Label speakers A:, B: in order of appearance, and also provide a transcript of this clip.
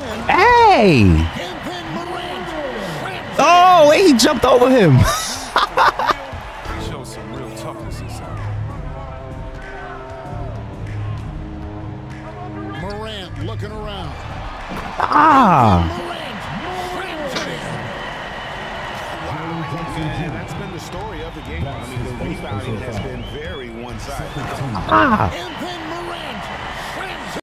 A: Hey! Oh, he jumped over him.
B: Shows some real toughness inside.
C: Morant looking around.
A: Ah!
B: And that's been the story of the game. I mean, the rebounding has been very one-sided.
A: Ah!